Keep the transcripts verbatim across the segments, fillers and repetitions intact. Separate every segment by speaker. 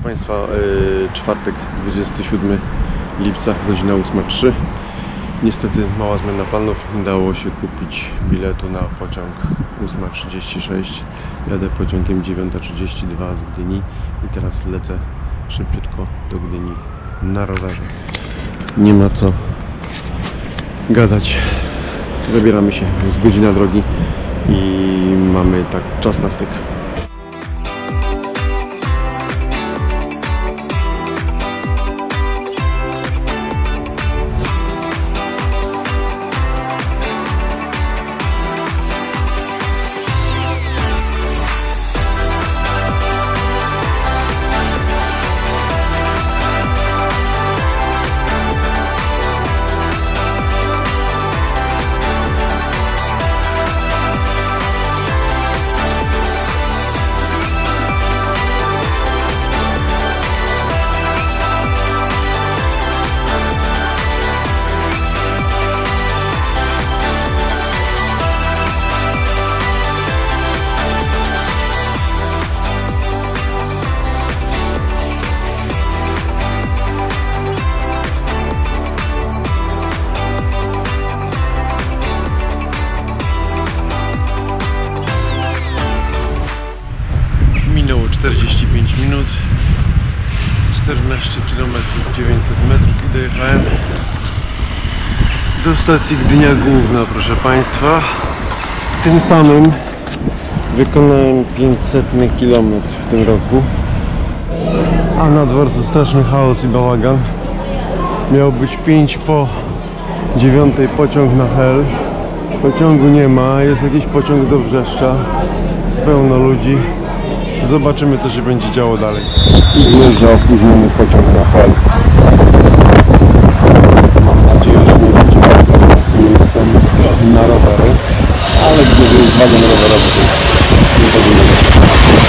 Speaker 1: Państwa, yy, czwartek, dwudziestego siódmego lipca, godzina ósma trzy. Niestety mała zmiana planów, nie dało się kupić biletu na pociąg ósma trzydzieści sześć. Jadę pociągiem dziewiąta trzydzieści dwa z Gdyni i teraz lecę szybciutko do Gdyni na rowerze. Nie ma co gadać. Zabieramy się, jest godzina drogi i mamy tak czas na styk. czterdzieści pięć minut, czternaście kilometrów, dziewięćset metrów i dojechałem do stacji Gdynia Główna, proszę Państwa. Tym samym wykonałem pięćsetny kilometr w tym roku, a na dworcu straszny chaos i bałagan. Miał być pięć po dziewiątej pociąg na Hel. Pociągu nie ma, jest jakiś pociąg do Wrzeszcza, z pełno ludzi. Zobaczymy, co się będzie działo dalej. I wjeżdża opóźniony pociąg na Hel. Mam nadzieję, że nie będzie bardzo miejscem na rowery, ale gdyby jest wagon rowerowy, to nie powinno być.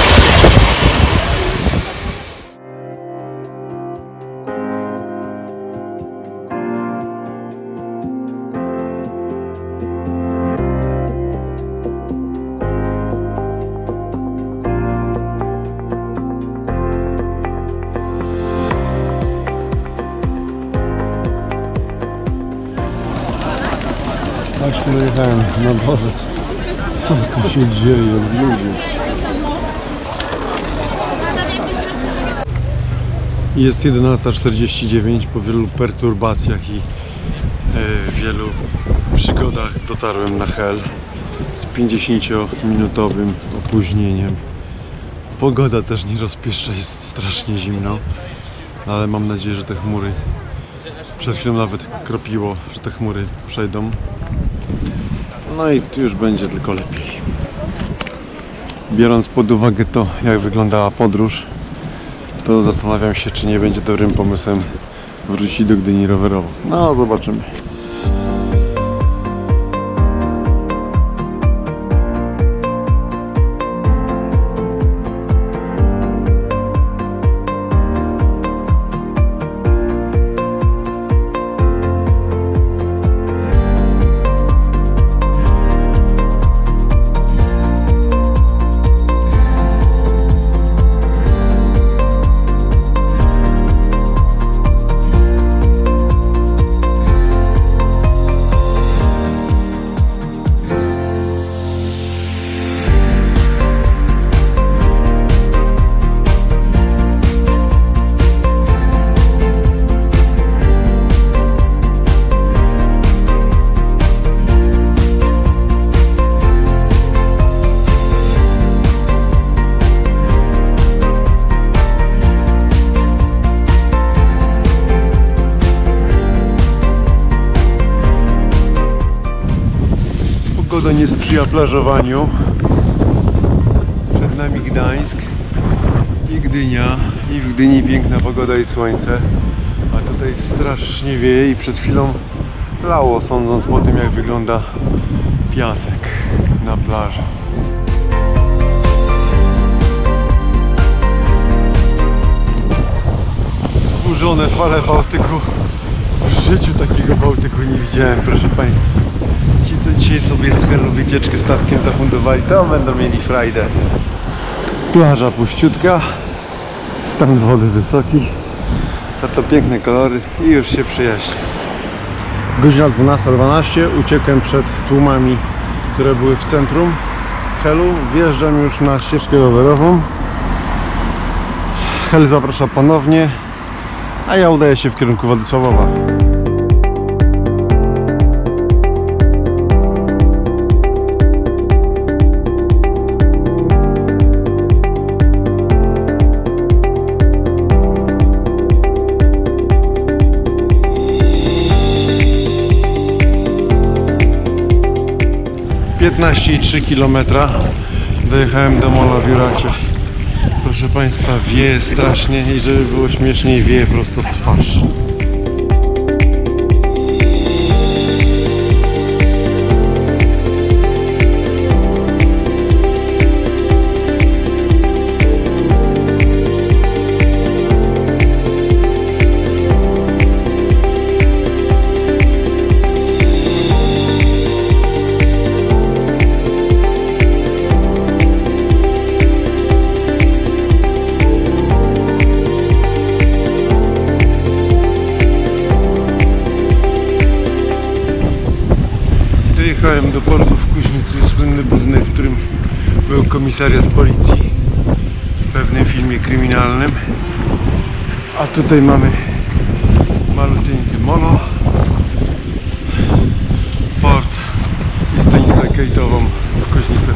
Speaker 1: Aż tu dojechałem na dworzec. Co tu się dzieje, ludzie? Jest jedenasta czterdzieści dziewięć. Po wielu perturbacjach i e, wielu przygodach dotarłem na Hel z pięćdziesięciominutowym opóźnieniem. Pogoda też nie rozpieszcza, jest strasznie zimno, ale mam nadzieję, że te chmury, przed chwilą nawet kropiło, że te chmury przejdą. No i tu już będzie tylko lepiej. Biorąc pod uwagę to, jak wyglądała podróż, to zastanawiam się, czy nie będzie dobrym pomysłem wrócić do Gdyni rowerowo. No, zobaczymy. Pogoda nie sprzyja plażowaniu. Przed nami Gdańsk i Gdynia. I w Gdyni piękna pogoda i słońce. A tutaj strasznie wieje i przed chwilą lało, sądząc po tym, jak wygląda piasek na plaży. Wzburzone fale Bałtyku. W życiu takiego Bałtyku nie widziałem, proszę Państwa. Ci, co dzisiaj sobie z Helu wycieczkę statkiem zafundowali, to będą mieli frajdę. Plaża puściutka, Stan wody wysoki, za to piękne kolory i już się przyjaśni. Godzina dwunasta dwanaście, uciekłem przed tłumami, które były w centrum Helu. Wjeżdżam już na ścieżkę rowerową. Hel zaprasza ponownie, a ja udaję się w kierunku Władysławowa. piętnaście i trzy kilometra dojechałem do Mola w Juracie. Proszę Państwa, wieje strasznie i żeby było śmieszniej, wieje prosto w twarz. Dojechałem do portu w Kuźnicy, słynny budynek, w którym był komisariat policji w pewnym filmie kryminalnym. A tutaj mamy maluteńkie molo, port i stanicę kejtową w Kuźnicach.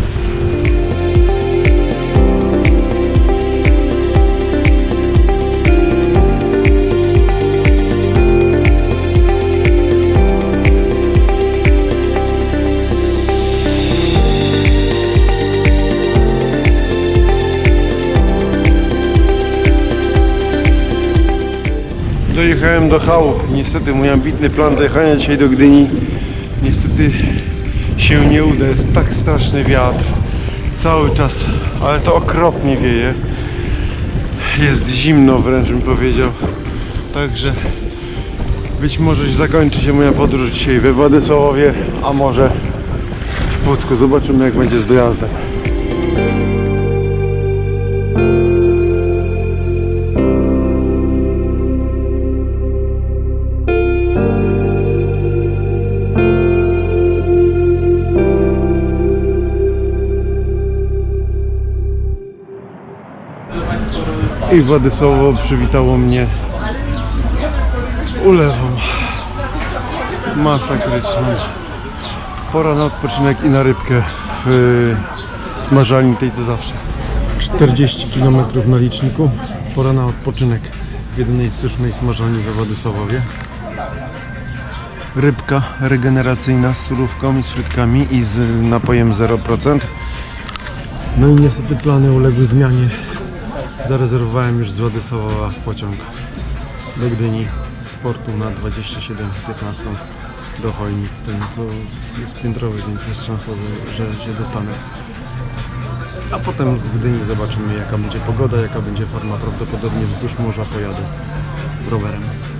Speaker 1: Dojechałem do chałup. Niestety mój ambitny plan dojechania dzisiaj do Gdyni niestety się nie uda. Jest tak straszny wiatr cały czas, ale to okropnie wieje. Jest zimno wręcz, bym powiedział. Także być może zakończy się moja podróż dzisiaj we Władysławowie, a może w Płocku. Zobaczymy, jak będzie z dojazdem. I Władysławowo przywitało mnie ulewą masakryczną. Pora na odpoczynek i na rybkę w smażalni tej co zawsze. czterdzieści kilometrów na liczniku. Pora na odpoczynek w jedynej słusznej smażalni we Władysławowie. Rybka regeneracyjna z surówką i z frytkami i z napojem zero procent. No i niestety plany uległy zmianie. Zarezerwowałem już z Władysławowa pociąg do Gdyni z portu na dwadzieścia siedem piętnaście do Chojnic, ten co jest piętrowy, więc jest szansa, że się dostanę. A potem z Gdyni zobaczymy, jaka będzie pogoda, jaka będzie forma. Prawdopodobnie wzdłuż morza pojadę rowerem.